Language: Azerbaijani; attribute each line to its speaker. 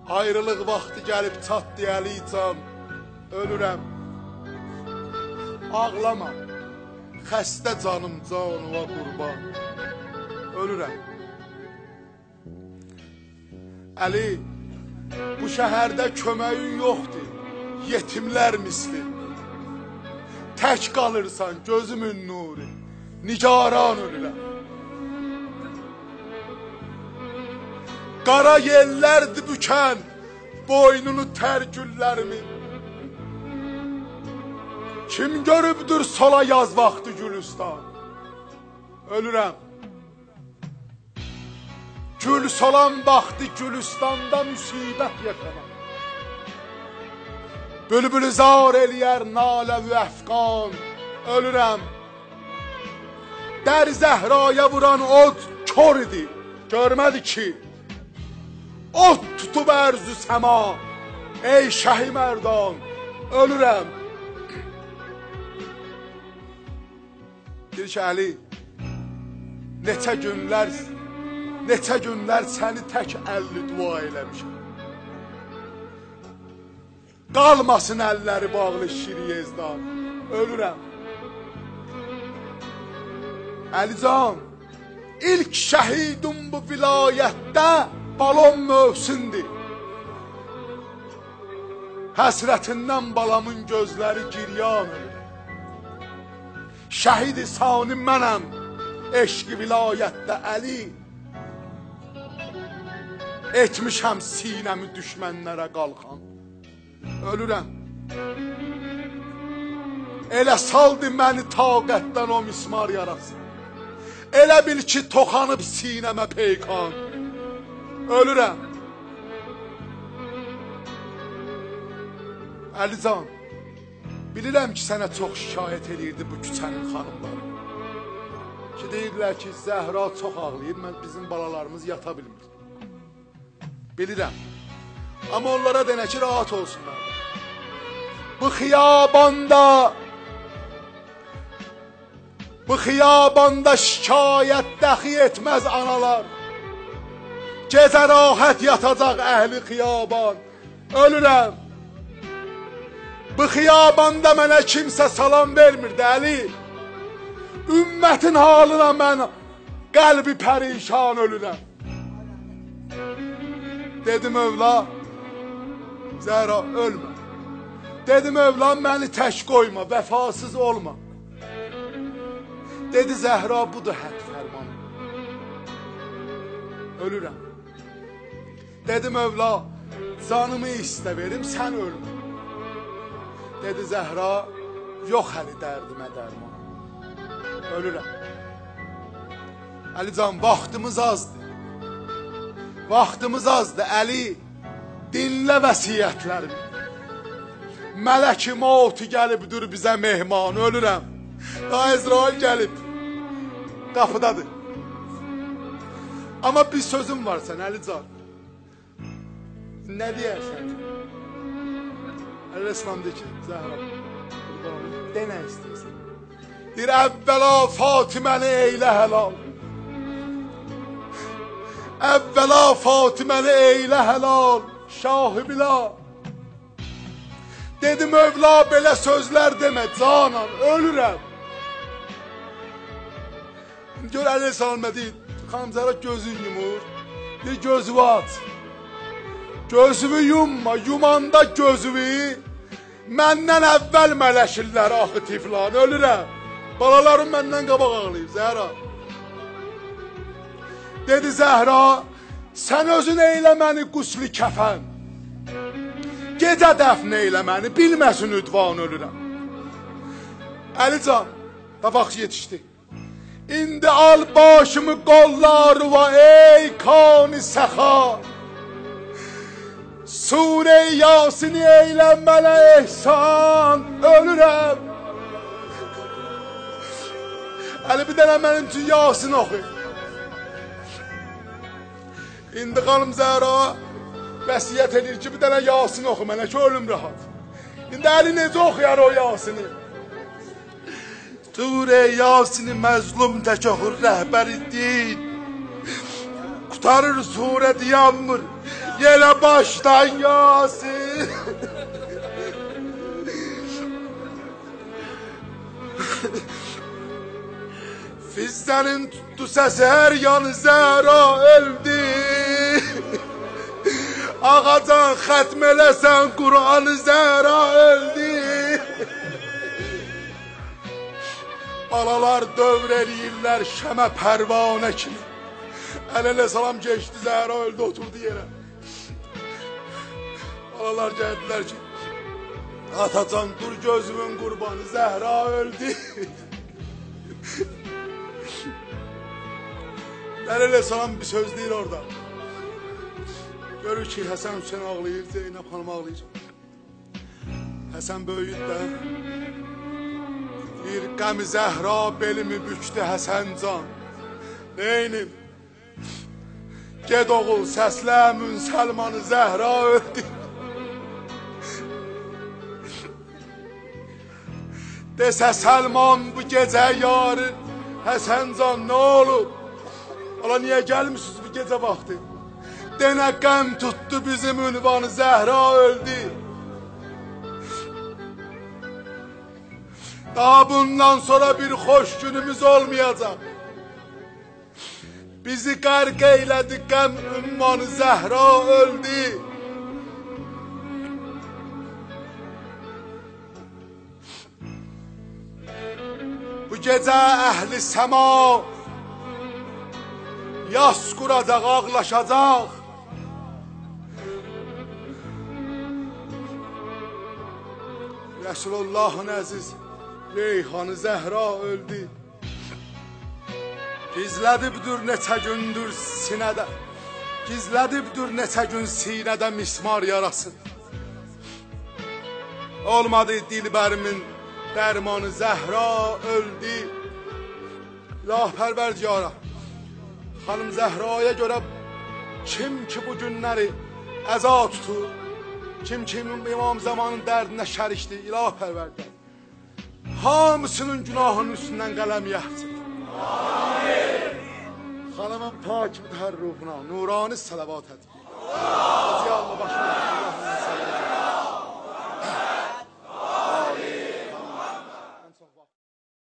Speaker 1: Ayrılıq vaxtı gəlib çatdı Əli can, ölürəm. Ağlama, xəstə canım canıva qurban, ölürəm. Əli, bu şəhərdə köməyin yoxdur, yetimlər misli. Tək qalırsan gözümün nuri, nigaran ölürəm. Qara yellərdi bükən boynunu tər güllərimin. Kim görübdür sola yaz vaxtı Gülüstan, ölürəm. Gül solan vaxtı Gülüstanda müsibət yaşamak. Bülbülü zar eləyər naləvi əfqan, ölürəm. Dər Zəhraya vuran od kör idi, görmədi ki. Ot tutub ərzü səma, ey şəhi mərdan, ölürəm. Deyir ki, Əli, neçə günlər səni tək əlli dua eləmişəm. Qalmasın əlləri bağlı şiri yezdan, ölürəm. Əlican, ilk şəhidim bu vilayətdə balon mövsündür. Həsrətindən balamın gözləri giryan ölür. Şəhid-i sani mənəm, eşq-i vilayətdə Əli. Etmişəm sinəmi düşmənlərə qalxan, ölürəm. Elə saldı məni taqətdən o mismar yarası. Elə bil ki toxanıb sinəmə peykan, ölürəm. Əlican, bilirəm ki sənə çox şikayət edirdi bu küçənin xanımları. Ki deyirlər ki Zəhra çox ağlayır, bizim balalarımız yata bilmir. Bilirəm. Amma onlara denə ki rahat olsunlar. Bu xiyabanda şikayət dəxi etməz analar. Gecə rahat yatacaq əhli xiyaban, ölürəm. Bu xiyabanda mənə kimsə salam vermirdi Əli. Ümmətin halına mən qəlbi pərişan ölürəm. Dedim övla, Zəhra ölmə. Dedim övla məni tək qoyma, vəfasız olma. Dedi Zəhra budur hədd fərmanı, ölürəm. Dedim övla canımı istə verim sən ölmə. Dedi Zəhra yox həli dərdimə dərman, ölürəm. Əlican vaxtımız azdır. Vaxtımız azdır Əli, dinlə vəsiyyətlərimi. Mələk-i mautu gəlibdir bizə mehman, ölürəm. Daha İsrail gəlib, qapıdadır. Amma bir sözüm var sən Əlican. Nə deyərsən? Əl-Rəsman deyir ki, Zəhra, de nə istəyirsən? Deyir, əvvəla Fatiməni eylə həlal. Əvvəla Fatiməni eylə həlal, şahı bila. Dedim, övla belə sözlər demə, canan, ölürəm. Gör Əl-Rəsman deyir, xanım Zəhra gözün yumur. Deyir, gözümü aç. Gözümü yumma, yumanda gözümü. Məndən əvvəl mələşirlər axı tiflan, ölürəm. Balalarım məndən qabaq ağlayıb, Zəhra. Dedi Zəhra, sən özün eylə məni qusli kəfən. Gecə dəfn eylə məni, bilməsin üdvan ölürəm. Əlican, da vaxt yetişdi. İndi al başımı qollarıva ey kani səxa. Sure-i Yasin'i eylə mənə ehsan, ölürəm. Əli bir dənə mənim üçün Yasin oxu. İndi xanım Zəhra vəsiyyət edir ki, bir dənə Yasin oxu mənə ki, ölüm rahat. İndi Əli necə oxuyar o Yasin'i? Sure-i Yasin'i məzlum tək oxur rəhbəri din. Qutarır surət yanmır, Yine baştan Yasin. Fizzenin tuttu sesi her yanı Zehra öldü. Ağacan xətmələsən Kur'an'ı Zehra öldü. Alalar dövr eləyirlər şəmə pərvanə kimi. Əl-ələ salam geçdi, Zehra öldü, oturdu yerə. Alalar gəldilər ki, Atacan dur gözümün qurbanı, Zehra öldü. Əl-ələ salam bir söz deyir orada. Görür ki, Həsən Hüseyin ağlayır, Zeynəb xanım ağlayacaq. Həsən böyüyüd də. Bir qəmi Zəhra belimi büktü Həsən can. Neynim? Ged oğul səslə Münsəlmanı Zəhra öldü. Desə Səlman bu gecə yarın Həsən can nə olur? Ala niyə gəlmişsiniz bu gecə vaxtı? Denə qəm tutdu bizim ünvanı Zəhra öldü. Daha bundan sonra bir hoş günümüz olmayacak. Bizi qərq eylədi qəm ünvanı Zəhra öldü. Bu gecə əhli səma yas quracaq, ağlaşacaq. Resulullah'ın əziz Reyhanı Zəhra öldü. Gizlədibdir neçə gündür sinədə, gizlədibdir neçə gün sinədə mismar yarası. Olmadı dilbərimin dərmanı Zəhra öldü. İlahpərverdigara, xanım Zəhraya görə kim ki bu günləri əza tutur, kim ki İmam Zamanın dərdinə şərikdir, İlahpərverdigara, hamısının günahının üstündən qələm yəhsin. Amin. Xanımın pak mütəhər ruhuna nurani salavat etkin. Hacı Allah başına.